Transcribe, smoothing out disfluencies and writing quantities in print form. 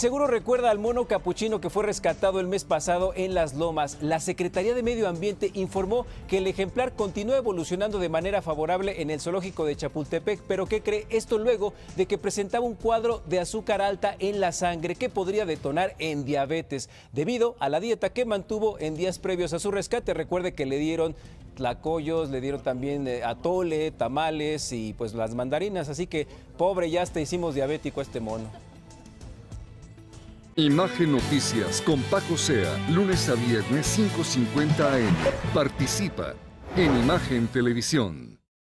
Seguro recuerda al mono capuchino que fue rescatado el mes pasado en Las Lomas. La Secretaría de Medio Ambiente informó que el ejemplar continúa evolucionando de manera favorable en el zoológico de Chapultepec, pero ¿qué cree? Esto luego de que presentaba un cuadro de azúcar alta en la sangre que podría detonar en diabetes, debido a la dieta que mantuvo en días previos a su rescate. Recuerde que le dieron tlacoyos, le dieron también atole, tamales y pues las mandarinas, así que pobre, ya hasta hicimos diabético a este mono. Imagen Noticias con Paco Sea, lunes a viernes 5:50 AM. Participa en Imagen Televisión.